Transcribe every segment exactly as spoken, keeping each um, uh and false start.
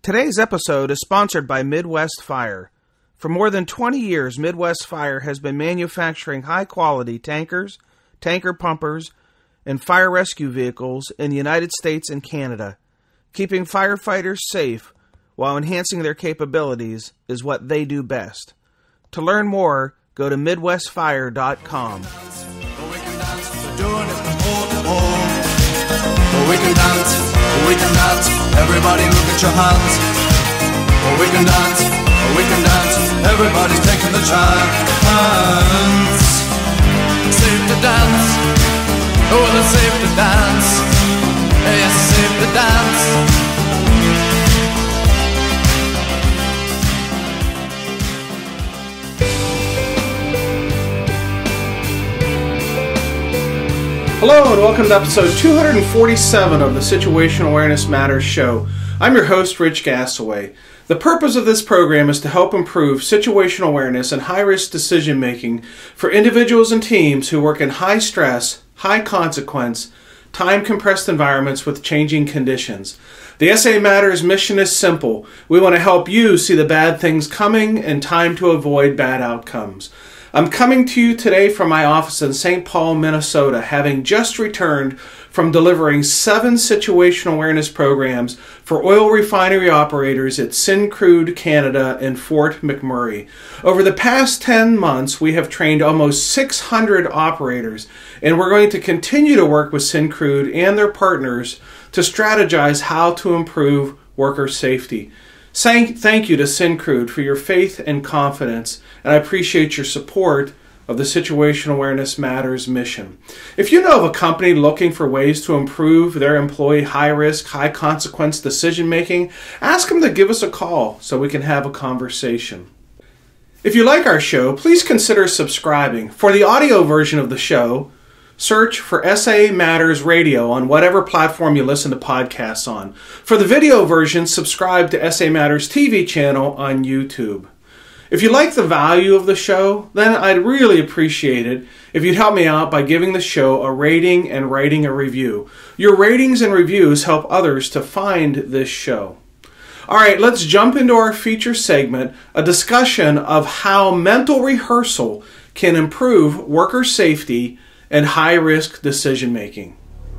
Today's episode is sponsored by Midwest Fire. For more than twenty years, Midwest Fire has been manufacturing high-quality tankers, tanker pumpers, and fire rescue vehicles in the United States and Canada. Keeping firefighters safe while enhancing their capabilities is what they do best. To learn more, go to midwest fire dot com. We can dance, we can dance, everybody look at your hands. We can dance, we can dance, everybody's taking the chance. Safe to dance, oh it's safe to dance, yes it's safe to dance. Hello and welcome to episode two hundred forty-seven of the Situational Awareness Matters show. I'm your host, Rich Gassaway. The purpose of this program is to help improve situational awareness and high-risk decision-making for individuals and teams who work in high-stress, high-consequence, time-compressed environments with changing conditions. The SAMatters mission is simple. We want to help you see the bad things coming and time to avoid bad outcomes. I'm coming to you today from my office in Saint Paul, Minnesota, having just returned from delivering seven situational awareness programs for oil refinery operators at Syncrude, Canada and Fort McMurray. Over the past ten months, we have trained almost six hundred operators, and we're going to continue to work with Syncrude and their partners to strategize how to improve worker safety. Thank you to Syncrude for your faith and confidence, and I appreciate your support of the Situational Awareness Matters mission. If you know of a company looking for ways to improve their employee high-risk, high-consequence decision-making, ask them to give us a call so we can have a conversation. If you like our show, please consider subscribing. For the audio version of the show, search for SAMatters Radio on whatever platform you listen to podcasts on. For the video version, subscribe to SAMatters T V channel on YouTube. If you like the value of the show, then I'd really appreciate it if you'd help me out by giving the show a rating and writing a review. Your ratings and reviews help others to find this show. All right, let's jump into our feature segment, a discussion of how mental rehearsal can improve worker safety and high-risk decision-making.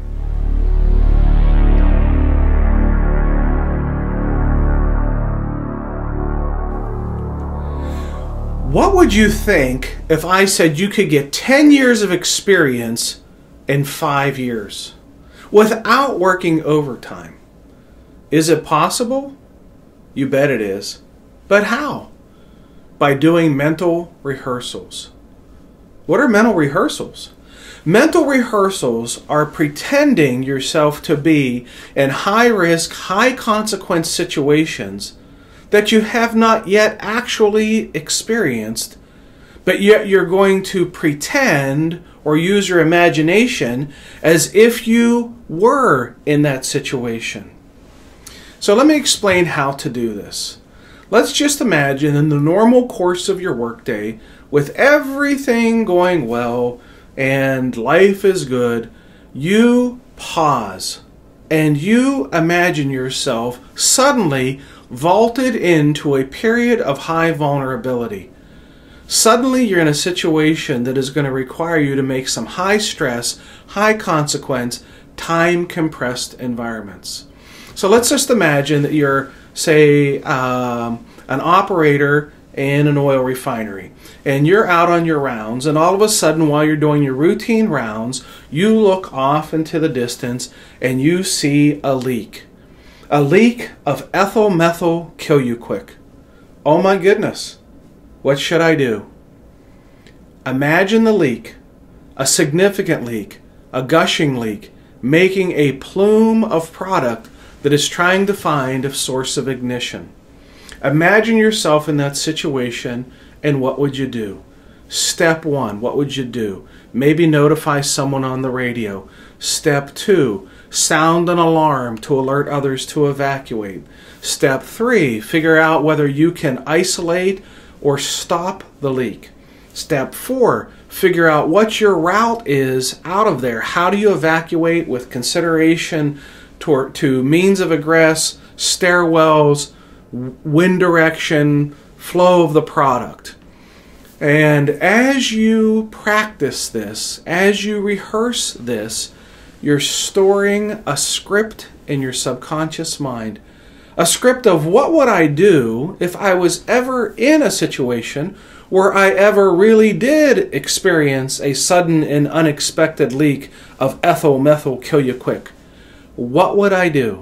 What would you think if I said you could get ten years of experience in five years without working overtime? Is it possible? You bet it is. But how? By doing mental rehearsals. What are mental rehearsals? Mental rehearsals are pretending yourself to be in high-risk, high-consequence situations that you have not yet actually experienced, but yet you're going to pretend or use your imagination as if you were in that situation. So let me explain how to do this. Let's just imagine in the normal course of your workday, with everything going well and life is good, you pause and you imagine yourself suddenly vaulted into a period of high vulnerability. Suddenly you're in a situation that is going to require you to make some high stress, high consequence, time compressed environments. So let's just imagine that you're, say, um, an operator in an oil refinery, and you're out on your rounds, and all of a sudden while you're doing your routine rounds, you look off into the distance and you see a leak. A leak of ethyl methyl kill you quick. Oh my goodness, what should I do? Imagine the leak, a significant leak, a gushing leak, making a plume of product that is trying to find a source of ignition. Imagine yourself in that situation, and what would you do? Step one, what would you do? Maybe notify someone on the radio. Step two, sound an alarm to alert others to evacuate. Step three, figure out whether you can isolate or stop the leak. Step four, figure out what your route is out of there. How do you evacuate with consideration to, to means of egress, stairwells, wind direction, flow of the product. And as you practice this, as you rehearse this, you're storing a script in your subconscious mind. A script of what would I do if I was ever in a situation where I ever really did experience a sudden and unexpected leak of ethyl methyl kill you quick. What would I do?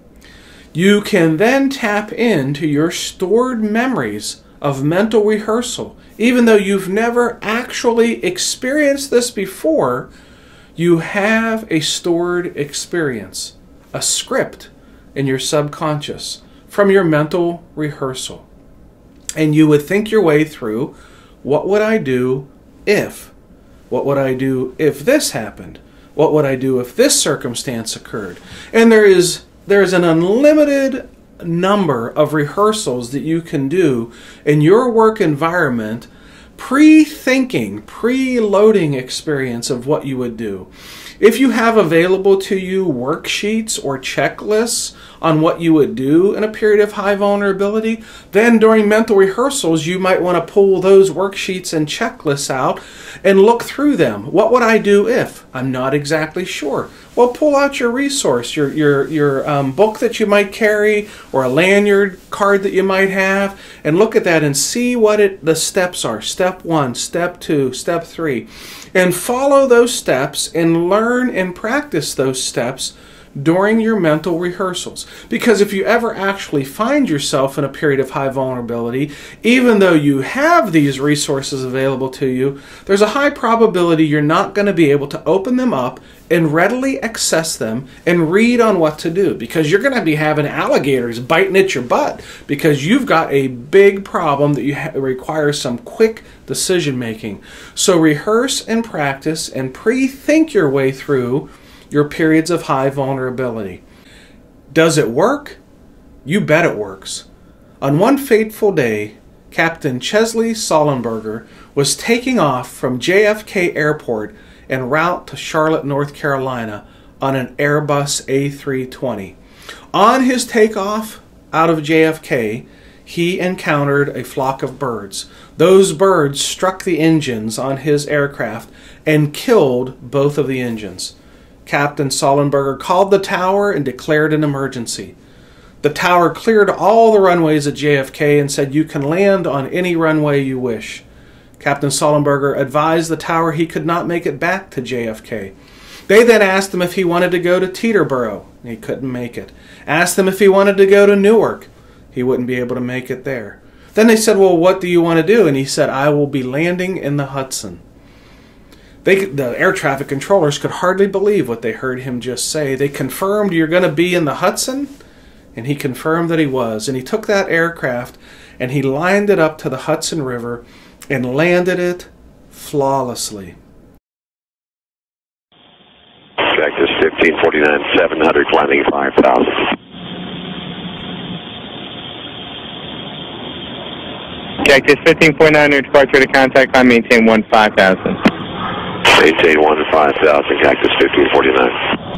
You can then tap into your stored memories of mental rehearsal. Even though you've never actually experienced this before, you have a stored experience, a script in your subconscious from your mental rehearsal. And you would think your way through, what would I do if? What would I do if this happened? What would I do if this circumstance occurred? And there is there is an unlimited number of rehearsals that you can do in your work environment, pre-thinking, pre-loading experience of what you would do. If you have available to you worksheets or checklists on what you would do in a period of high vulnerability, then during mental rehearsals you might want to pull those worksheets and checklists out and look through them. What would I do if? I'm not exactly sure. Well, pull out your resource, your, your, your um, book that you might carry or a lanyard card that you might have, and look at that and see what it, the steps are. Step one, step two, step three. And follow those steps and learn and practice those steps during your mental rehearsals. Because if you ever actually find yourself in a period of high vulnerability, even though you have these resources available to you, there's a high probability you're not going to be able to open them up and readily access them and read on what to do, because you're going to be having alligators biting at your butt because you've got a big problem that you ha- requires some quick decision making. So rehearse and practice and pre-think your way through your periods of high vulnerability. Does it work? You bet it works. On one fateful day, Captain Chesley Sollenberger was taking off from J F K Airport en route to Charlotte, North Carolina on an Airbus A three twenty. On his takeoff out of J F K, he encountered a flock of birds. Those birds struck the engines on his aircraft and killed both of the engines. Captain Sollenberger called the tower and declared an emergency. The tower cleared all the runways at J F K and said, "You can land on any runway you wish." Captain Sollenberger advised the tower he could not make it back to J F K. They then asked him if he wanted to go to Teterboro. He couldn't make it. Asked him if he wanted to go to Newark. He wouldn't be able to make it there. Then they said, "Well, what do you want to do?" And he said, "I will be landing in the Hudson." They, the air traffic controllers could hardly believe what they heard him just say. They confirmed, "You're going to be in the Hudson?" And he confirmed that he was. And he took that aircraft and he lined it up to the Hudson River and landed it flawlessly. Cactus fifteen forty-nine, seven hundred, landing five thousand. Cactus fifteen forty-nine, departure to contact, I maintain one five thousand. Maintain one five thousand, Cactus fifteen forty-nine.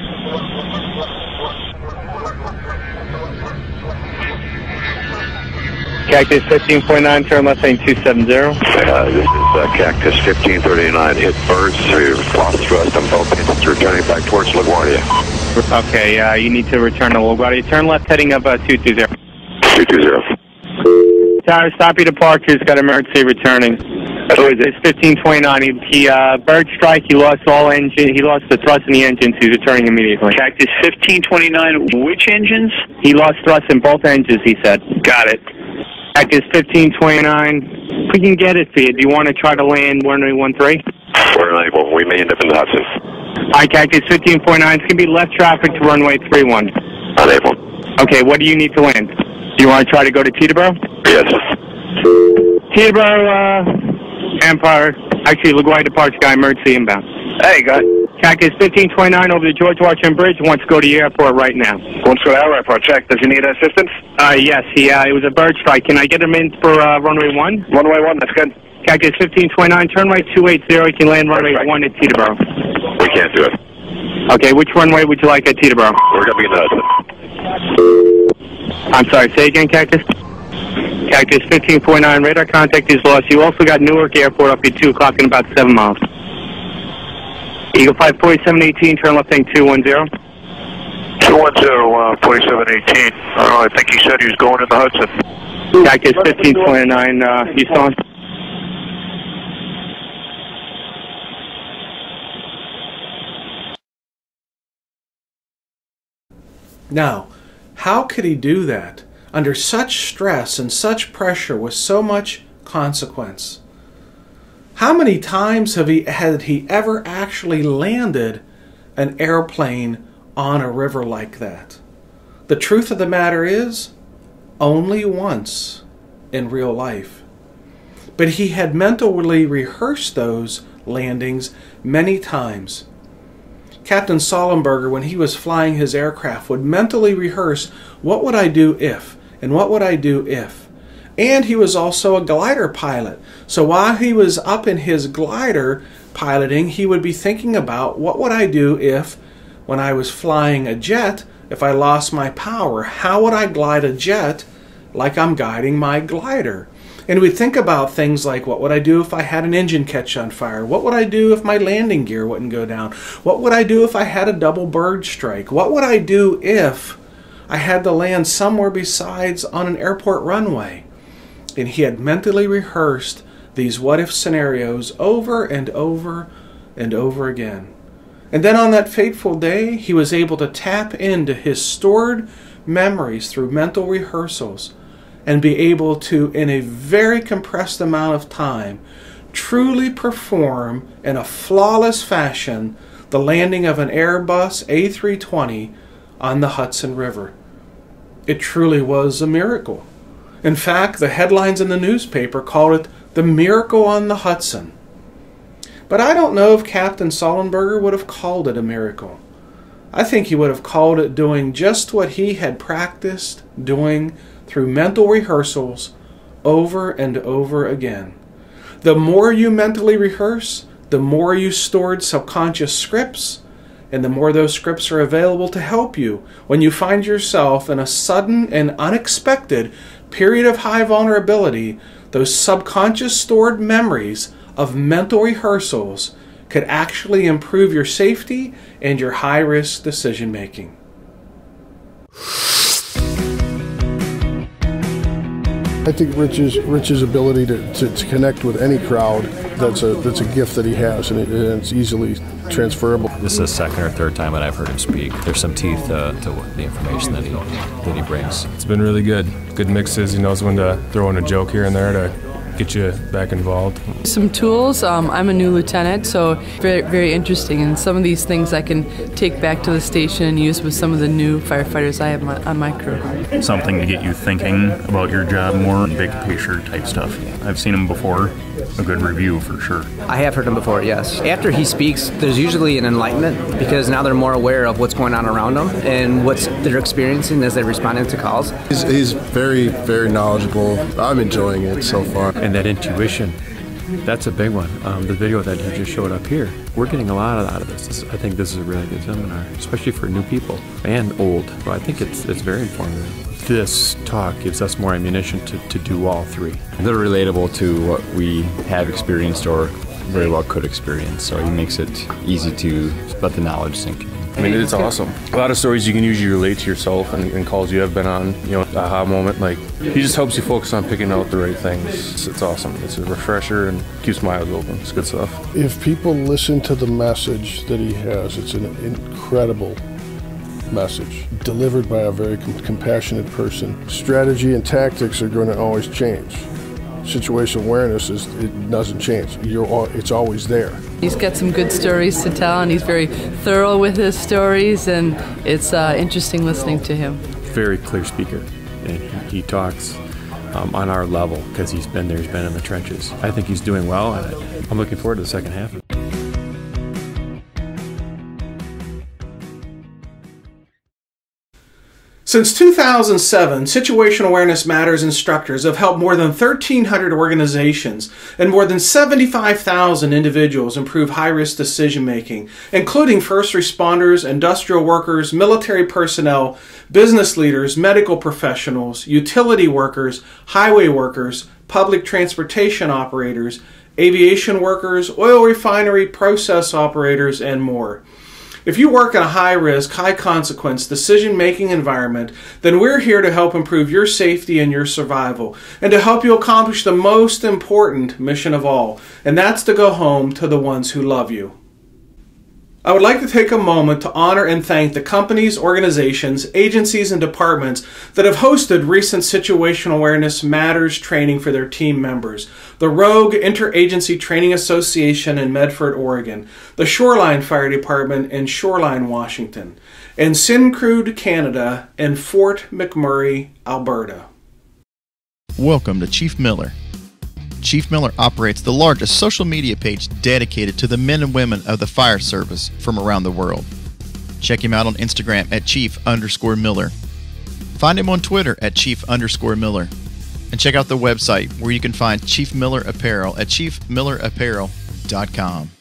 Cactus fifteen forty-nine, turn left lane two seven zero. Uh, this is uh, Cactus fifteen thirty-nine, hit birds, so you've lost thrust on both engines, returning back towards LaGuardia. Okay, uh, you need to return to LaGuardia. Turn left heading up uh, two two zero. two two zero. Tower, stop your departures, got emergency returning. Who is it? It's fifteen twenty-nine. He, he uh, bird strike. He lost all engine. He lost the thrust in the engines. He's returning immediately. Cactus fifteen twenty-nine. Which engines? He lost thrust in both engines. He said. Got it. Cactus fifteen twenty-nine. We can get it for you. Do you want to try to land one three one three? We're unable. We may end up in the Hudson. All right, Cactus fifteen forty-nine. It's gonna be left traffic to runway three one. Unable. Okay. What do you need to land? Do you want to try to go to Teterboro? Yes. Teterboro. Uh, Empire, actually, LaGuardia departure guy, emergency inbound. Hey, guy. Cactus fifteen twenty-nine over the George Washington Bridge, wants to go to the airport right now. Wants to go to our airport. Check. Does he need assistance? Uh, yes, he, uh, it was a bird strike. Can I get him in for uh, runway one? Runway one, that's good. Cactus fifteen twenty-nine, turn right two eighty, you can land runway one at Teterboro. We can't do it. Okay, which runway would you like at Teterboro? We're going to be in the Hudson. I'm sorry, say again, Cactus? Cactus fifteen forty-nine, radar contact is lost. You also got Newark Airport up at two o'clock in about seven miles. Eagle five forty-seven eighteen, turn left thing two one zero. two one zero, uh, forty-seven eighteen. Oh, I think he said he was going to the Hudson. Cactus fifteen twenty-nine, uh, you still on? Now, how could he do that under such stress and such pressure with so much consequence? How many times have he had he ever actually landed an airplane on a river like that? The truth of the matter is, only once in real life. But he had mentally rehearsed those landings many times. Captain Sullenberger, when he was flying his aircraft, would mentally rehearse, what would I do if, and what would I do if? And he was also a glider pilot. So while he was up in his glider piloting, he would be thinking about, what would I do if, when I was flying a jet, if I lost my power, how would I glide a jet like I'm guiding my glider? And we'd think about things like, what would I do if I had an engine catch on fire? What would I do if my landing gear wouldn't go down? What would I do if I had a double bird strike? What would I do if I had to land somewhere besides on an airport runway? And he had mentally rehearsed these what-if scenarios over and over and over again. And then on that fateful day, he was able to tap into his stored memories through mental rehearsals and be able to, in a very compressed amount of time, truly perform in a flawless fashion the landing of an Airbus A three twenty on the Hudson River. It truly was a miracle. In fact, the headlines in the newspaper called it the miracle on the Hudson. But I don't know if Captain Sullenberger would have called it a miracle. I think he would have called it doing just what he had practiced doing through mental rehearsals over and over again. The more you mentally rehearse, the more you stored subconscious scripts, and the more those scripts are available to help you when you find yourself in a sudden and unexpected period of high vulnerability. Those subconscious stored memories of mental rehearsals could actually improve your safety and your high-risk decision making. I think Rich's Rich's ability to, to, to connect with any crowd, that's a that's a gift that he has, and, it, and it's easily transferable. This is the second or third time that I've heard him speak. There's some teeth uh, to the information that he that he brings. It's been really good. Good mixes. He knows when to throw in a joke here and there to get you back involved. Some tools. Um, I'm a new lieutenant, so very, very interesting. And some of these things I can take back to the station and use with some of the new firefighters I have my, on my crew. Something to get you thinking about your job more, big picture type stuff. I've seen him before. A good review for sure. I have heard him before, yes. After he speaks, there's usually an enlightenment because now they're more aware of what's going on around them and what they're experiencing as they respond to calls. He's, he's very, very knowledgeable. I'm enjoying it so far. And that intuition, that's a big one. Um, the video that he just showed up here, we're getting a lot out of this. this. I think this is a really good seminar, especially for new people and old. So I think it's, it's very informative. This talk gives us more ammunition to, to do all three. They're relatable to what we have experienced or very well could experience, so he makes it easy to let the knowledge sink in. I mean, it's awesome. A lot of stories you can usually relate to yourself and, and calls you have been on, you know, aha moment. Like, he just helps you focus on picking out the right things. It's, it's awesome. It's a refresher and keeps my eyes open. It's good stuff. If people listen to the message that he has, it's an incredible message delivered by a very com compassionate person. Strategy and tactics are going to always change. Situational awareness is it doesn't change. You're all, it's always there. He's got some good stories to tell, and he's very thorough with his stories, and it's uh, interesting listening to him. Very clear speaker, and he, he talks um, on our level because he's been there, he's been in the trenches. I think he's doing well, and I'm looking forward to the second half of it. Since two thousand seven, Situational Awareness Matters instructors have helped more than thirteen hundred organizations and more than seventy-five thousand individuals improve high-risk decision-making, including first responders, industrial workers, military personnel, business leaders, medical professionals, utility workers, highway workers, public transportation operators, aviation workers, oil refinery process operators, and more. If you work in a high-risk, high-consequence, decision-making environment, then we're here to help improve your safety and your survival, and to help you accomplish the most important mission of all, and that's to go home to the ones who love you. I would like to take a moment to honor and thank the companies, organizations, agencies, and departments that have hosted recent Situational Awareness Matters training for their team members. The Rogue Interagency Training Association in Medford, Oregon, the Shoreline Fire Department in Shoreline, Washington, and Syncrude Canada in Fort McMurray, Alberta. Welcome to Chief Miller. Chief Miller operates the largest social media page dedicated to the men and women of the fire service from around the world. Check him out on Instagram at Chief underscore Miller. Find him on Twitter at Chief underscore Miller. And check out the website where you can find Chief Miller Apparel at chief miller apparel dot com.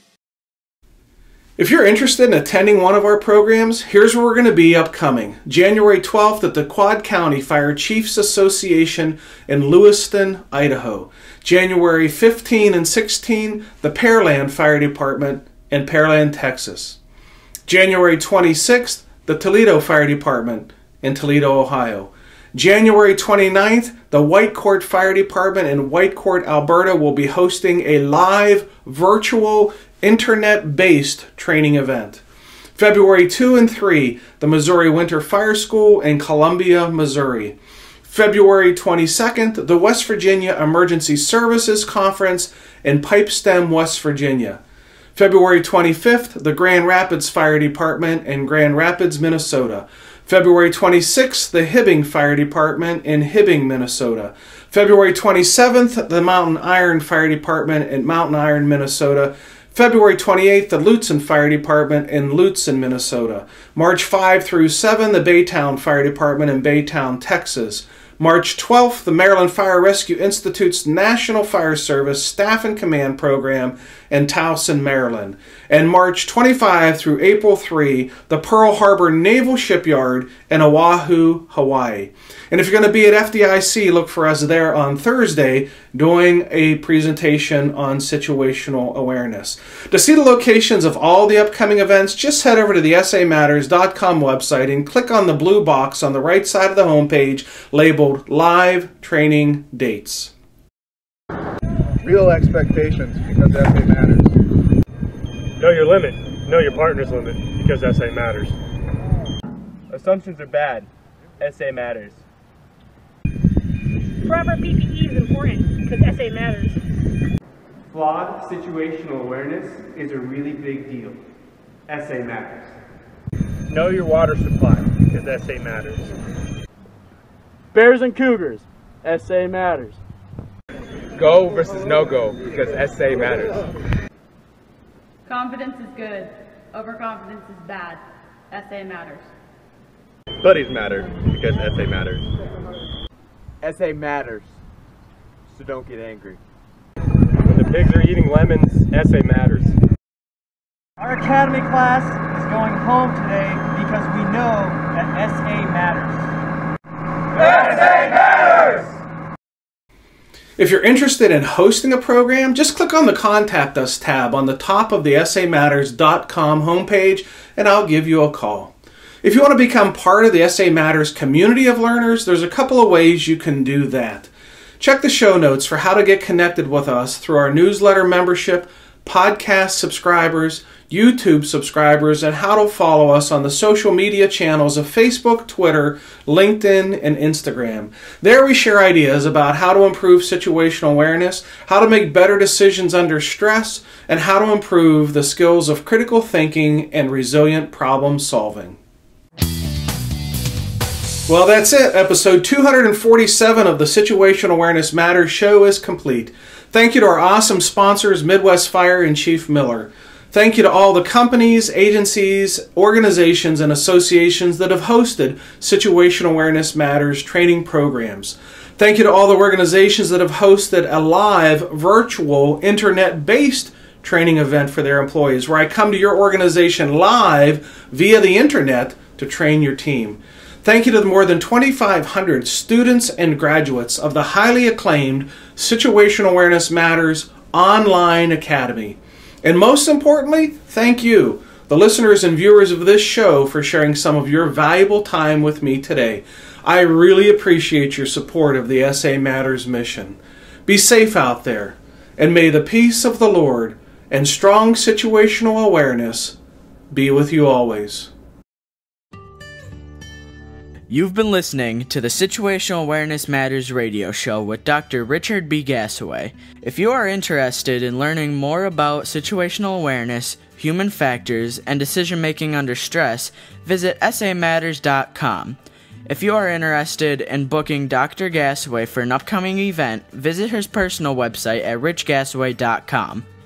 If you're interested in attending one of our programs, here's where we're going to be upcoming. January twelfth at the Quad County Fire Chiefs Association in Lewiston, Idaho. January fifteenth and sixteenth, the Pearland Fire Department in Pearland, Texas. January twenty-sixth, the Toledo Fire Department in Toledo, Ohio. January twenty-ninth, the Whitecourt Fire Department in Whitecourt, Alberta will be hosting a live, virtual, internet-based training event. February second and third, the Missouri Winter Fire School in Columbia, Missouri. February twenty-second, the West Virginia Emergency Services Conference in Pipestem, West Virginia. February twenty-fifth, the Grand Rapids Fire Department in Grand Rapids, Minnesota. February twenty-sixth, the Hibbing Fire Department in Hibbing, Minnesota. February twenty-seventh, the Mountain Iron Fire Department in Mountain Iron, Minnesota. February twenty-eighth, the Lutzen Fire Department in Lutzen, Minnesota. March fifth through seventh, the Baytown Fire Department in Baytown, Texas. March twelfth, the Maryland Fire Rescue Institute's National Fire Service Staff and Command Program in Towson, Maryland. And March twenty-fifth through April third, the Pearl Harbor Naval Shipyard in Oahu, Hawaii. And if you're going to be at F D I C, look for us there on Thursday doing a presentation on situational awareness. To see the locations of all the upcoming events, just head over to the S A matters dot com website and click on the blue box on the right side of the homepage labeled Live Training Dates. Real expectations, because S A matters. Know your limit. Know your partner's limit, because S A matters. Assumptions are bad. S A matters. Proper P P E is important, because S A matters. Flawed situational awareness is a really big deal. S A matters. Know your water supply, because S A matters. Bears and Cougars, S A matters. Go versus no-go, because S A matters. Confidence is good. Overconfidence is bad. S A matters. Buddies matter, because S A matters. S A matters, so don't get angry. When the pigs are eating lemons, S A matters. Our academy class is going home today because we know that S A matters. S A matters! If you're interested in hosting a program, just click on the Contact Us tab on the top of the S A matters dot com homepage and I'll give you a call. If you want to become part of the S A Matters community of learners, there's a couple of ways you can do that. Check the show notes for how to get connected with us through our newsletter membership, podcast subscribers, YouTube subscribers, and how to follow us on the social media channels of Facebook, Twitter, LinkedIn, and Instagram. There we share ideas about how to improve situational awareness, how to make better decisions under stress, and how to improve the skills of critical thinking and resilient problem solving. Well, that's it. Episode two hundred forty-seven of the Situational Awareness Matters show is complete. Thank you to our awesome sponsors, Midwest Fire and Chief Miller. Thank you to all the companies, agencies, organizations, and associations that have hosted Situational Awareness Matters training programs. Thank you to all the organizations that have hosted a live, virtual, internet-based training event for their employees, where I come to your organization live via the internet to train your team. Thank you to the more than twenty-five hundred students and graduates of the highly acclaimed Situational Awareness Matters Online Academy. And most importantly, thank you, the listeners and viewers of this show, for sharing some of your valuable time with me today. I really appreciate your support of the S A Matters mission. Be safe out there, and may the peace of the Lord and strong situational awareness be with you always. You've been listening to the Situational Awareness Matters radio show with Doctor Richard B. Gassaway. If you are interested in learning more about situational awareness, human factors, and decision-making under stress, visit S A matters dot com. If you are interested in booking Doctor Gassaway for an upcoming event, visit his personal website at rich gassaway dot com.